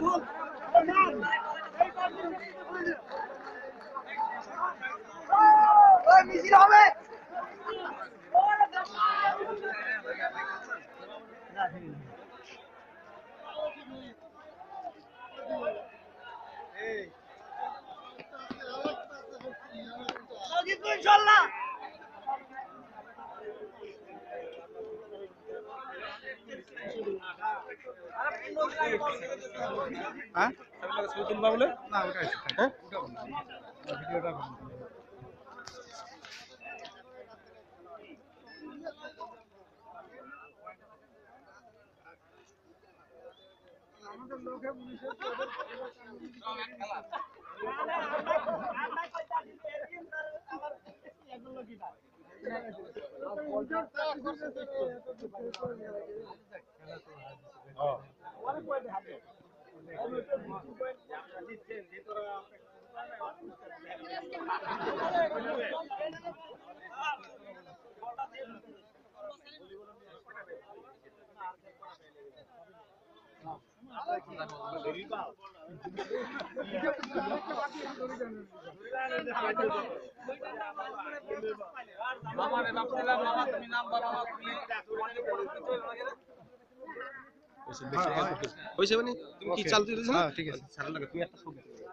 ইনশাআল্লাহ হ্যাঁ বলে না ওটা আছে হ্যাঁ ভিডিওটা আমাদের লোকে পুলিশের হইছে মানে তুমি কি চাল দিয়েছ না ঠিক আছে ছাড়া লাগে তুমি একটা ছবি